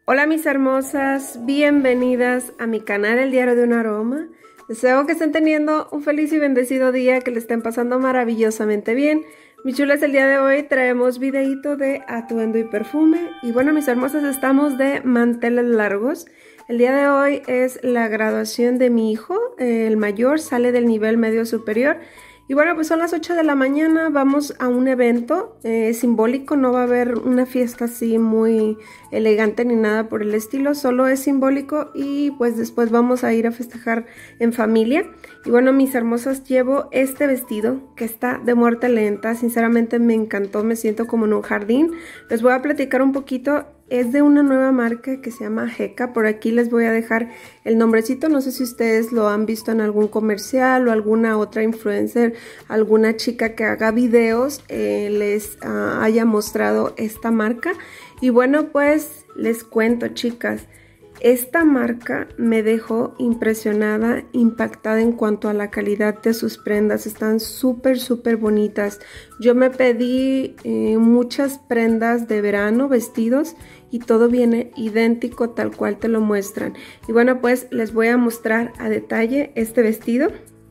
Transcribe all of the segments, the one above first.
Hola mis hermosas, bienvenidas a mi canal El Diario de un Aroma. Deseo que estén teniendo un feliz y bendecido día, que le estén pasando maravillosamente bien. Mis chulas, el día de hoy traemos videito de atuendo y perfume. Y bueno, mis hermosas, estamos de manteles largos. El día de hoy es la graduación de mi hijo, el mayor, sale del nivel medio superior. Y bueno, pues son las 8 de la mañana, vamos a un evento simbólico, no va a haber una fiesta así muy elegante ni nada por el estilo, solo es simbólico y pues después vamos a ir a festejar en familia. Y bueno, mis hermosas, llevo este vestido que está de muerte lenta, sinceramente me encantó, me siento como en un jardín. Les voy a platicar un poquito. Es de una nueva marca que se llama Heka. Por aquí les voy a dejar el nombrecito. No sé si ustedes lo han visto en algún comercial o alguna otra influencer, alguna chica que haga videos les haya mostrado esta marca. Y bueno, pues les cuento, chicas. Esta marca me dejó impresionada, impactada en cuanto a la calidad de sus prendas. Están súper bonitas. Yo me pedí muchas prendas de verano, vestidos, y todo viene idéntico tal cual te lo muestran. Y bueno, pues les voy a mostrar a detalle este vestido.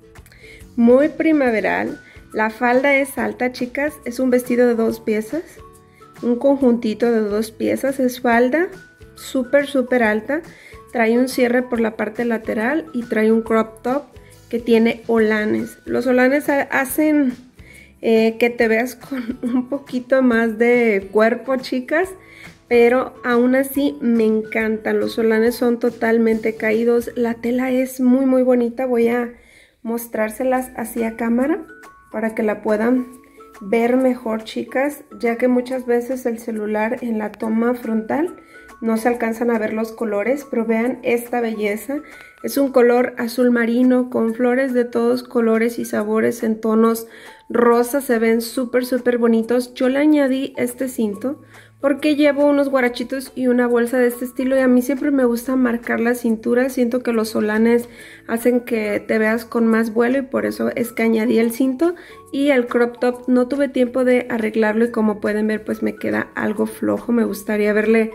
Muy primaveral. La falda es alta, chicas. Es un vestido de 2 piezas. Un conjuntito de 2 piezas. Es falda súper alta, trae un cierre por la parte lateral y trae un crop top que tiene holanes. Los holanes hacen que te veas con un poquito más de cuerpo, chicas, pero aún así me encantan. Los holanes son totalmente caídos, la tela es muy bonita. Voy a mostrárselas así a cámara para que la puedan ver mejor, chicas, ya que muchas veces el celular en la toma frontal no se alcanzan a ver los colores, pero vean esta belleza. Es un color azul marino con flores de todos colores y sabores en tonos rosas. Se ven súper bonitos. Yo le añadí este cinto porque llevo unos guarachitos y una bolsa de este estilo y a mí siempre me gusta marcar la cintura. Siento que los holanes hacen que te veas con más vuelo y por eso es que añadí el cinto. Y el crop top no tuve tiempo de arreglarlo y como pueden ver pues me queda algo flojo. Me gustaría haberle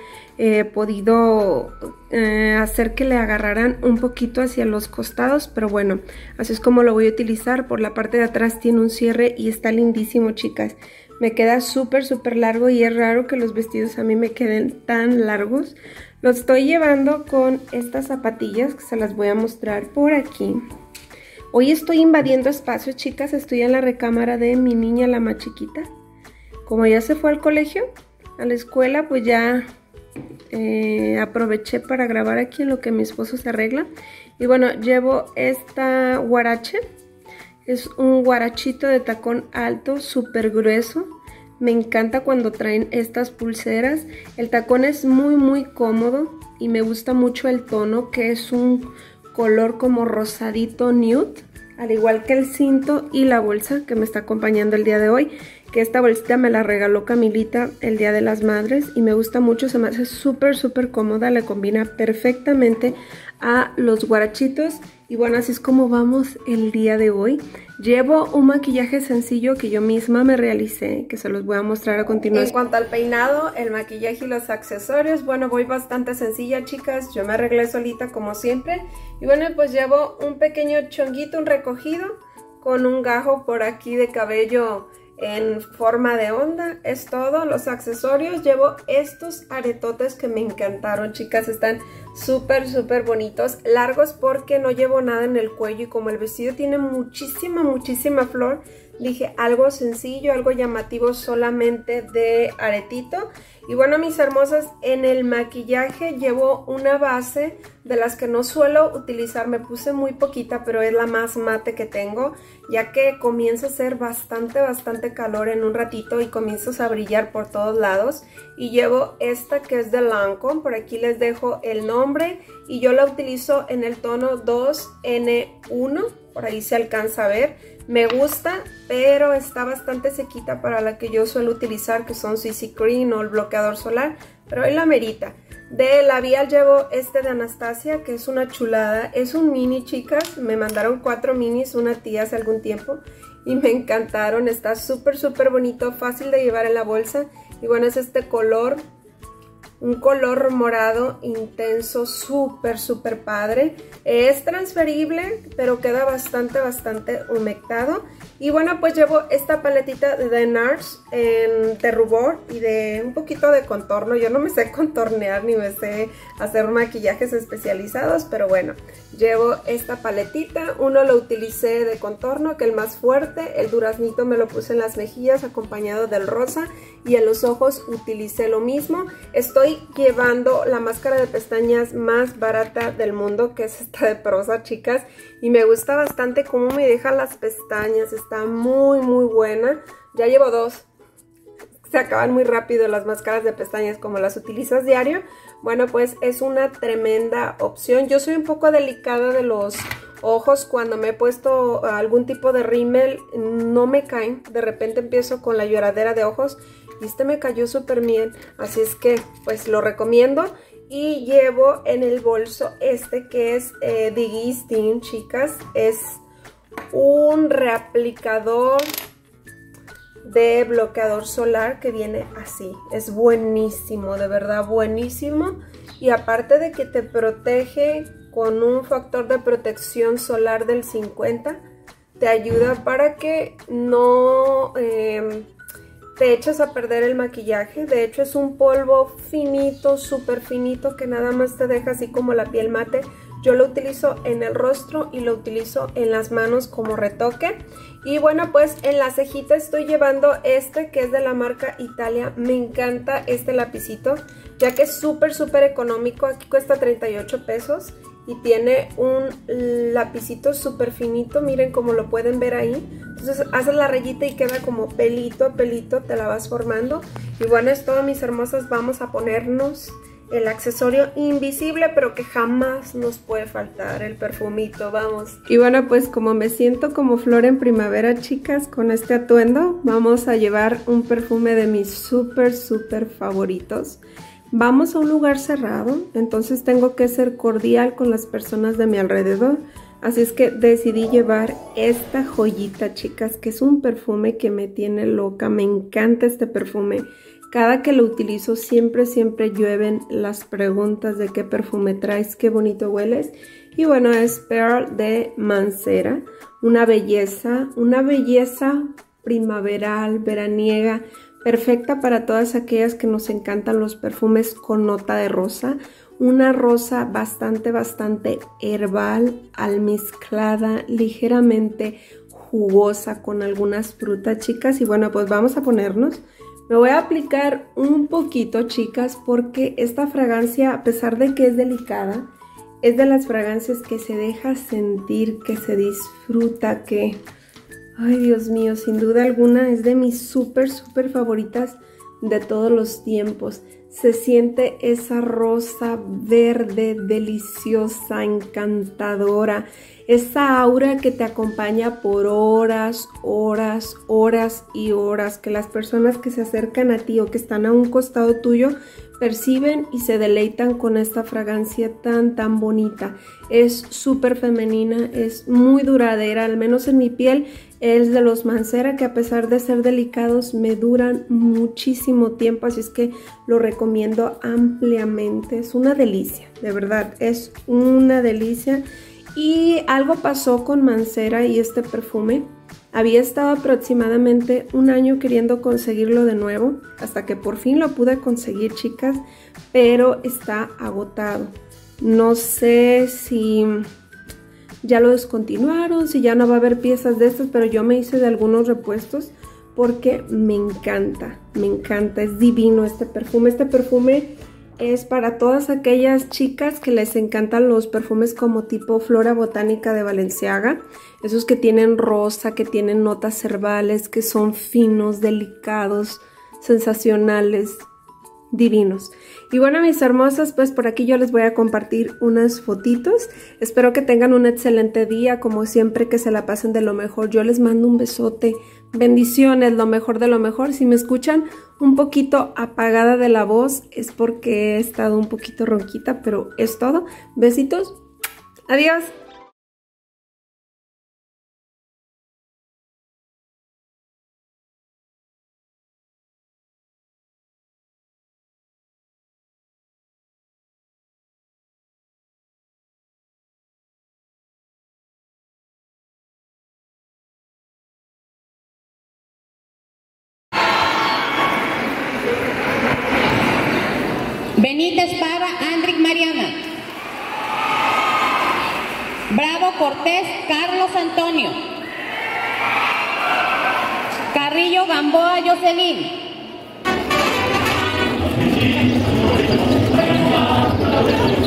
podido hacer que le agarraran un poquito hacia los costados, pero bueno, así es como lo voy a utilizar. Por la parte de atrás tiene un cierre y está lindísimo, chicas. Me queda súper largo y es raro que los vestidos a mí me queden tan largos. Lo estoy llevando con estas zapatillas que se las voy a mostrar por aquí. Hoy estoy invadiendo espacios, chicas. Estoy en la recámara de mi niña, la más chiquita. Como ya se fue al colegio, a la escuela, pues ya aproveché para grabar aquí en lo que mi esposo se arregla. Y bueno, llevo esta guarache. Es un guarachito de tacón alto, súper grueso. Me encanta cuando traen estas pulseras. El tacón es muy cómodo y me gusta mucho el tono, que es un color como rosadito nude, al igual que el cinto y la bolsa que me está acompañando el día de hoy, que esta bolsita me la regaló Camilita el Día de las Madres y me gusta mucho, se me hace súper cómoda, le combina perfectamente a los guarachitos. Y bueno, así es como vamos el día de hoy. Llevo un maquillaje sencillo que yo misma me realicé, que se los voy a mostrar a continuación. En cuanto al peinado, el maquillaje y los accesorios, bueno, voy bastante sencilla, chicas. Yo me arreglé solita como siempre. Y bueno, pues llevo un pequeño chonguito, un recogido, con un gajo por aquí de cabello en forma de onda. Es todo. Los accesorios, llevo estos aretotes que me encantaron, chicas. Están súper bonitos, largos porque no llevo nada en el cuello y como el vestido tiene muchísima flor, dije algo sencillo, algo llamativo, solamente de aretito. Y bueno, mis hermosas, en el maquillaje llevo una base de las que no suelo utilizar. Me puse muy poquita, pero es la más mate que tengo, ya que comienza a hacer bastante calor en un ratito y comienzas a brillar por todos lados. Y llevo esta que es de Lancome, por aquí les dejo el nombre y yo la utilizo en el tono 2N1, por ahí se alcanza a ver. Me gusta, pero está bastante sequita para la que yo suelo utilizar, que son CC Cream o el bloqueador solar, pero hoy la merita. De labial llevo este de Anastasia, que es una chulada. Es un mini, chicas. Me mandaron 4 minis una tía hace algún tiempo y me encantaron. Está súper bonito, fácil de llevar en la bolsa. Y bueno, es este color un color morado intenso, súper padre. Es transferible, pero queda bastante humectado. Y bueno, pues llevo esta paletita de NARS de rubor y de un poquito de contorno. Yo no me sé contornear ni me sé hacer maquillajes especializados, pero bueno, llevo esta paletita. Uno lo utilicé de contorno, que el más fuerte, el duraznito me lo puse en las mejillas acompañado del rosa, y en los ojos utilicé lo mismo. Estoy llevando la máscara de pestañas más barata del mundo, que es esta de Prosa, chicas, y me gusta bastante cómo me deja las pestañas. Está muy buena. Ya llevo dos. Se acaban muy rápido las máscaras de pestañas como las utilizas diario. Bueno, pues es una tremenda opción. Yo soy un poco delicada de los ojos. Cuando me he puesto algún tipo de rímel no me caen. De repente empiezo con la lloradera de ojos y este me cayó súper bien. Así es que pues lo recomiendo. Y llevo en el bolso este que es Digistin, chicas. Es un reaplicador de bloqueador solar que viene así. Es buenísimo, de verdad buenísimo. Y aparte de que te protege con un factor de protección solar del 50, te ayuda para que no te eches a perder el maquillaje. De hecho es un polvo finito, súper finito, que nada más te deja así como la piel mate. Yo lo utilizo en el rostro y lo utilizo en las manos como retoque. Y bueno, pues en la cejita estoy llevando este que es de la marca Italia. Me encanta este lapicito, ya que es súper económico. Aquí cuesta 38 pesos y tiene un lapicito súper finito. Miren cómo lo pueden ver ahí. Entonces haces la rayita y queda como pelito a pelito, te la vas formando. Y bueno, es todo, mis hermosas. Vamos a ponernos el accesorio invisible, pero que jamás nos puede faltar, el perfumito, vamos. Y bueno, pues como me siento como flor en primavera, chicas, con este atuendo, vamos a llevar un perfume de mis súper favoritos. Vamos a un lugar cerrado, entonces tengo que ser cordial con las personas de mi alrededor. Así es que decidí llevar esta joyita, chicas, que es un perfume que me tiene loca. Me encanta este perfume. Cada que lo utilizo siempre llueven las preguntas de qué perfume traes, qué bonito hueles. Y bueno, es Pearl de Mancera, una belleza primaveral, veraniega, perfecta para todas aquellas que nos encantan los perfumes con nota de rosa. Una rosa bastante herbal, almizclada, ligeramente jugosa con algunas frutas, chicas. Y bueno, pues vamos a ponernos. Me voy a aplicar un poquito, chicas, porque esta fragancia, a pesar de que es delicada, es de las fragancias que se deja sentir, que se disfruta, que... Ay, Dios mío, sin duda alguna es de mis súper favoritas de todos los tiempos. Se siente esa rosa verde, deliciosa, encantadora. Esa aura que te acompaña por horas y horas. Que las personas que se acercan a ti o que están a un costado tuyo perciben y se deleitan con esta fragancia tan bonita. Es súper femenina, es muy duradera, al menos en mi piel. Es de los Mancera, que a pesar de ser delicados me duran muchísimo tiempo, así es que lo recomiendo ampliamente. Es una delicia, de verdad, es una delicia. Y algo pasó con Mancera y este perfume. Había estado aproximadamente un año queriendo conseguirlo de nuevo, hasta que por fin lo pude conseguir, chicas, pero está agotado. No sé si ya lo descontinuaron, si ya no va a haber piezas de estas, pero yo me hice de algunos repuestos porque me encanta, es divino este perfume. Este perfume es para todas aquellas chicas que les encantan los perfumes como tipo Flora Botánica de Balenciaga, esos que tienen rosa, que tienen notas herbales, que son finos, delicados, sensacionales, divinos. Y bueno, mis hermosas, pues por aquí yo les voy a compartir unas fotitos. Espero que tengan un excelente día, como siempre, que se la pasen de lo mejor. Yo les mando un besote, bendiciones, lo mejor de lo mejor. Si me escuchan un poquito apagada de la voz es porque he estado un poquito ronquita, pero es todo. Besitos, adiós. Benítez Parra Andric Mariana. Bravo Cortés Carlos Antonio. Carrillo Gamboa Jocelyn.